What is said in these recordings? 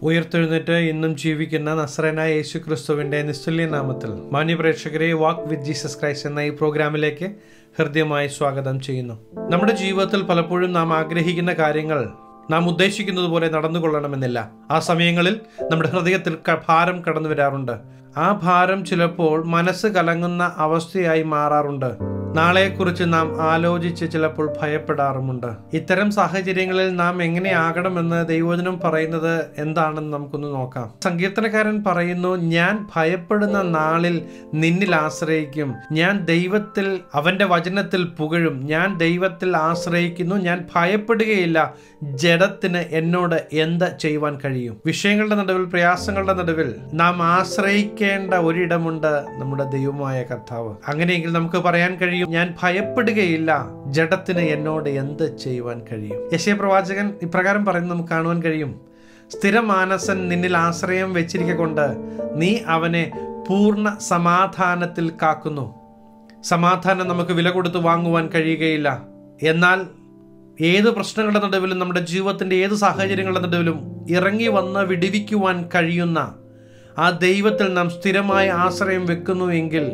ഉയർത്തെഴുന്നേറ്റ് ഇന്നും ജീവിക്കുന്ന നസ്രേനായ യേശു ക്രിസ്തുവിൻ്റെ നിസ്തുല്യ നാമത്തിൽ മാന്യപ്രേക്ഷകരെ വാക്ക് വിത്ത് ജീസസ് ക്രൈസ്റ്റ് എന്ന ഈ പ്രോഗ്രാമിലേക്ക് ഹൃദ്യമായി സ്വാഗതം ചെയ്യുന്നു. നമ്മുടെ ജീവിതത്തിൽ പലപ്പോഴും നാം ആഗ്രഹിക്കുന്ന കാര്യങ്ങൾ നാം ഉദ്ദേശിക്കുന്നത് പോലെ നടന്നുകൊള്ളണമെന്നില്ല. ആ സമയങ്ങളിൽ നമ്മുടെ ഹൃദയത്തിൽ ഭാരം കടന്നു വരാറുണ്ട്. ആ ഭാരം ചിലപ്പോൾ മനസ്സ് കലങ്ങുന്ന അവസ്ഥയായി മാറാറുണ്ട്. നാളെക്കുറിച്ച് നാം ആലോചിച്ച് ചിലപ്പോൾ ഭയപ്പെടാറുമുണ്ട്. ഇത്തരം സാഹചര്യങ്ങളിൽ നാം എങ്ങനെയാകണമെന്ന് ദൈവവചനം പറയുന്നത് എന്താണെന്ന് നമുക്കൊന്ന് നോക്കാം. സങ്കീർത്തനക്കാരൻ പറയുന്നു, ഞാൻ ഭയപ്പെടുന്ന നാളിൽ നിന്നിൽ ആശ്രയിക്കും, ഞാൻ ദൈവത്തിൽ അവന്റെ വചനത്തിൽ പുകഴും, ഞാൻ ദൈവത്തിൽ ആശ്രയിക്കുന്നു, ഞാൻ ഭയപ്പെടുകയില്ല, ജഡത്തിന് എന്നോട് എന്ത് ചെയ്യുവാൻ കഴിയും. വിഷയങ്ങളുടെ നടുവിൽ, പ്രയാസങ്ങളുടെ നടുവിൽ നാം ആശ്രയിക്കേണ്ട ഒരിടമുണ്ട്, നമ്മുടെ ദൈവമായ കർത്താവ്. അങ്ങനെയെങ്കിൽ നമുക്ക് പറയാൻ കഴിയും, ഞാൻ ഭയപ്പെടുകയില്ല, ജഡത്തിന് എന്നോട് എന്ത് ചെയ്യുവാൻ കഴിയും. യെശയ്യാ പ്രവാചകൻ ഇപ്രകാരം പറയുന്നത് നമുക്ക് കാണുവാൻ കഴിയും. സ്ഥിരമാനസൻ നിന്നിൽ ആശ്രയം വെച്ചിരിക്കൊണ്ട് നീ അവനെ പൂർണ്ണ സമാധാനത്തിൽ കാക്കുന്നു. സമാധാനം നമുക്ക് വില കൊടുത്ത് വാങ്ങുവാൻ കഴിയുകയില്ല. എന്നാൽ ഏത് പ്രശ്നങ്ങളുടെ നടുവിലും, നമ്മുടെ ജീവിതത്തിൻ്റെ ഏത് സാഹചര്യങ്ങളുടെ നടുവിലും ഇറങ്ങി വന്ന് വിടുവിക്കുവാൻ കഴിയുന്ന ആ ദൈവത്തിൽ നാം സ്ഥിരമായ ആശ്രയം വെക്കുന്നുവെങ്കിൽ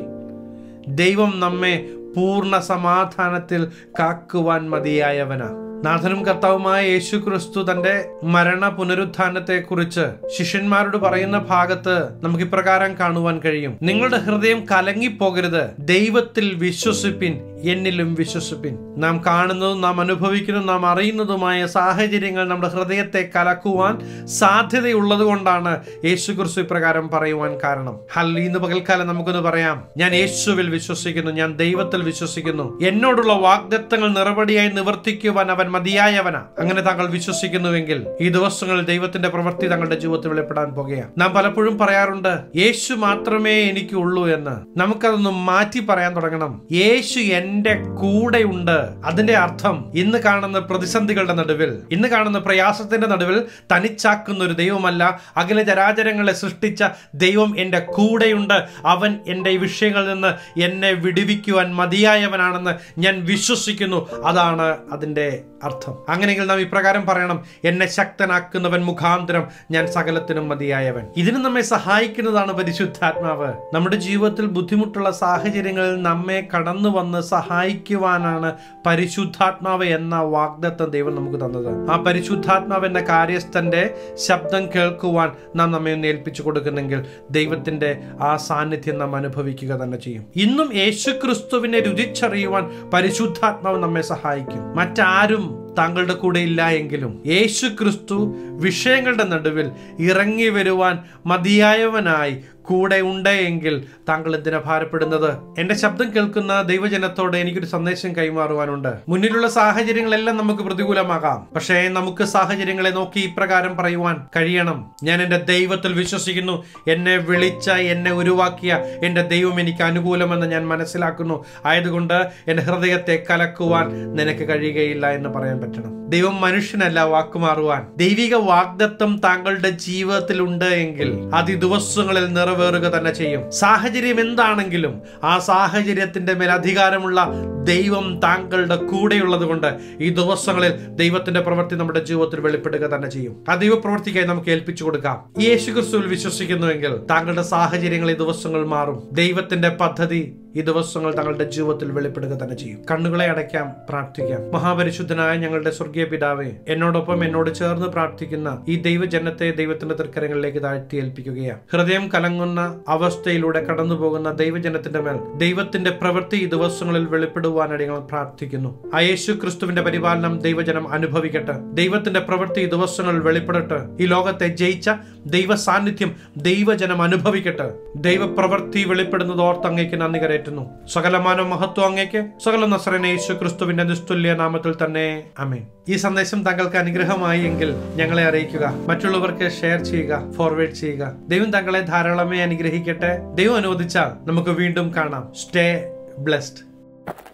ദൈവം നമ്മെ പൂർണ്ണ സമാധാനത്തിൽ കാക്കുവാൻ മതിയായവനാ. നാഥനും കർത്താവുമായ യേശു ക്രിസ്തു തന്റെ മരണ പുനരുത്ഥാനത്തെ കുറിച്ച് ശിഷ്യന്മാരോട് പറയുന്ന ഭാഗത്ത് നമുക്ക് ഇപ്രകാരം കാണുവാൻ കഴിയും. നിങ്ങളുടെ ഹൃദയം കലങ്ങിപ്പോകരുത്, ദൈവത്തിൽ വിശ്വസിപ്പിൻ, എന്നിലും വിശ്വസിപ്പിൻ. നാം കാണുന്നതും നാം അനുഭവിക്കുന്നതും നാം അറിയുന്നതുമായ സാഹചര്യങ്ങൾ നമ്മുടെ ഹൃദയത്തെ കലക്കുവാൻ സാധ്യതയുള്ളത് കൊണ്ടാണ് യേശു ക്രിസ്തു ഇപ്രകാരം പറയുവാൻ കാരണം. ഇന്ന് പകൽക്കാലം നമുക്കൊന്ന് പറയാം, ഞാൻ യേശുവിൽ വിശ്വസിക്കുന്നു, ഞാൻ ദൈവത്തിൽ വിശ്വസിക്കുന്നു, എന്നോടുള്ള വാഗ്ദത്തങ്ങൾ നിറപടിയായി നിവർത്തിക്കുവാൻ അവൻ മതിയായവനാ. അങ്ങനെ താങ്കൾ വിശ്വസിക്കുന്നുവെങ്കിൽ ഈ ദിവസങ്ങളിൽ ദൈവത്തിന്റെ പ്രവൃത്തി തങ്ങളുടെ ജീവിതത്തിൽ വെളിപ്പെടാൻ പോകുകയാണ്. നാം പലപ്പോഴും പറയാറുണ്ട്, യേശു മാത്രമേ എനിക്കുള്ളൂ എന്ന്. നമുക്കതൊന്ന് മാറ്റി പറയാൻ തുടങ്ങണം. യേശു എന്റെ കൂടെയുണ്ട്. അതിന്റെ അർത്ഥം ഇന്ന് കാണുന്ന പ്രതിസന്ധികളുടെ നടുവിൽ, ഇന്ന് കാണുന്ന പ്രയാസത്തിന്റെ നടുവിൽ തനിച്ചാക്കുന്ന ഒരു ദൈവമല്ല. അഖില ചരാചരങ്ങളെ സൃഷ്ടിച്ച ദൈവം എന്റെ കൂടെയുണ്ട്. അവൻ എന്റെ വിഷയങ്ങളിൽ നിന്ന് എന്നെ വിടുവിക്കുവാൻ മതിയായവനാണെന്ന് ഞാൻ വിശ്വസിക്കുന്നു. അതാണ് അതിന്റെ അർത്ഥം. അങ്ങനെയെങ്കിൽ നാം ഇപ്രകാരം പറയണം, എന്നെ ശക്തനാക്കുന്നവൻ മുഖാന്തരം ഞാൻ സകലത്തിനും മതിയായവൻ. ഇതിന് നമ്മെ സഹായിക്കുന്നതാണ് പരിശുദ്ധാത്മാവ്. നമ്മുടെ ജീവിതത്തിൽ ബുദ്ധിമുട്ടുള്ള സാഹചര്യങ്ങളിൽ നമ്മെ കടന്നു വന്ന് സഹായിക്കുവാനാണ് പരിശുദ്ധാത്മാവ് എന്ന വാഗ്ദത്തം ദൈവം നമുക്ക് തന്നത്. ആ പരിശുദ്ധാത്മാവ് എന്ന കാര്യസ്ഥന്റെ ശബ്ദം കേൾക്കുവാൻ നാം നമ്മെ ഒന്ന് ഏൽപ്പിച്ചു കൊടുക്കുന്നെങ്കിൽ ദൈവത്തിന്റെ ആ സാന്നിധ്യം നാം അനുഭവിക്കുക തന്നെ ചെയ്യും. ഇന്നും യേശു ക്രിസ്തുവിനെ രുചിച്ചറിയുവാൻ പരിശുദ്ധാത്മാവ് നമ്മെ സഹായിക്കും. മറ്റാരും താങ്കളുടെ കൂടെ ഇല്ല എങ്കിലും യേശു ക്രിസ്തു വിഷയങ്ങളുടെ നടുവിൽ ഇറങ്ങി വരുവാൻ മതിയായവനായി കൂടെ ഉണ്ട് എങ്കിൽ താങ്കൾ എന്തിനാ ഭാരപ്പെടുന്നത്? എന്റെ ശബ്ദം കേൾക്കുന്ന ദൈവജനത്തോട് എനിക്കൊരു സന്ദേശം കൈമാറുവാനുണ്ട്. മുന്നിലുള്ള സാഹചര്യങ്ങളെല്ലാം നമുക്ക് പ്രതികൂലമാകാം, പക്ഷേ നമുക്ക് സാഹചര്യങ്ങളെ നോക്കി ഇപ്രകാരം പറയുവാൻ കഴിയണം, ഞാൻ എന്റെ ദൈവത്തിൽ വിശ്വസിക്കുന്നു, എന്നെ വിളിച്ച, എന്നെ ഉരുവാക്കിയ എന്റെ ദൈവം എനിക്ക് അനുകൂലമെന്ന് ഞാൻ മനസ്സിലാക്കുന്നു. ആയതുകൊണ്ട് എന്റെ ഹൃദയത്തെ കലക്കുവാൻ നിനക്ക് കഴിയുകയില്ല എന്ന് പറയാൻ പറ്റണം. ദൈവം മനുഷ്യനല്ല വാക്കുമാറുവാൻ. ദൈവിക വാഗ്ദത്തം താങ്കളുടെ ജീവിതത്തിൽ ഉണ്ട് എങ്കിൽ അത് ഈ ദിവസങ്ങളിൽ നിറവേറുക തന്നെ ചെയ്യും. സാഹചര്യം എന്താണെങ്കിലും ആ സാഹചര്യത്തിന്റെ മേൽ അധികാരമുള്ള ദൈവം താങ്കളുടെ കൂടെയുള്ളത് കൊണ്ട് ഈ ദിവസങ്ങളിൽ ദൈവത്തിന്റെ പ്രവൃത്തി നമ്മുടെ ജീവിതത്തിൽ വെളിപ്പെടുക തന്നെ ചെയ്യും. ആ ദൈവപ്രവൃത്തിക്കായി നമുക്ക് ഏൽപ്പിച്ചു കൊടുക്കാം. യേശു ക്രിസ്തുവിൽ വിശ്വസിക്കുന്നുവെങ്കിൽ താങ്കളുടെ സാഹചര്യങ്ങൾ ഈ ദിവസങ്ങൾ മാറും. ദൈവത്തിന്റെ പദ്ധതി ഈ ദിവസങ്ങൾ തങ്ങളുടെ ജീവിതത്തിൽ വെളിപ്പെടുക തന്നെ ചെയ്യും. കണ്ണുകളെ അടയ്ക്കാം, പ്രാർത്ഥിക്കാം. മഹാപരിശുദ്ധനായ ഞങ്ങളുടെ സ്വർഗീയ പിതാവേ, എന്നോട് ചേർന്ന് പ്രാർത്ഥിക്കുന്ന ഈ ദൈവജനത്തെ ദൈവത്തിന്റെ തൃക്കരങ്ങളിലേക്ക് താഴ്ത്തി ഏൽപ്പിക്കുകയാണ്. ഹൃദയം കലങ്ങുന്ന അവസ്ഥയിലൂടെ കടന്നു പോകുന്ന ദൈവജനത്തിന്റെ മേൽ ദൈവത്തിന്റെ പ്രവൃത്തി ഈ ദിവസങ്ങളിൽ വെളിപ്പെടുവാനായി ഞങ്ങൾ പ്രാർത്ഥിക്കുന്നു. ആ യേശു ക്രിസ്തുവിന്റെ പരിപാലനം ദൈവജനം അനുഭവിക്കട്ടെ. ദൈവത്തിന്റെ പ്രവൃത്തി ഈ ദിവസങ്ങളിൽ വെളിപ്പെടട്ടെ. ഈ ലോകത്തെ ജയിച്ച ദൈവ സാന്നിധ്യം ദൈവജനം അനുഭവിക്കട്ടെ. ദൈവപ്രവൃത്തി വെളിപ്പെടുന്നത് ഓർത്ത് അങ്ങേക്ക് നന്ദി കരയറ്റുന്നു. സകലമാനവും മഹത്വം അങ്ങേക്ക്. സകല നസ്രേനായ യേശു ക്രിസ്തുവിന്റെ നിസ്തുല്യ നാമത്തിൽ തന്നെ ആമേൻ. ഈ സന്ദേശം താങ്കൾക്ക് അനുഗ്രഹമായി എങ്കിൽ ഞങ്ങളെ അറിയിക്കുക, മറ്റുള്ളവർക്ക് ഷെയർ ചെയ്യുക, ഫോർവേഡ് ചെയ്യുക. ദൈവം താങ്കളെ ധാരാളമായി അനുഗ്രഹിക്കട്ടെ. ദൈവം അനുവദിച്ചാൽ നമുക്ക് വീണ്ടും കാണാം. Stay blessed.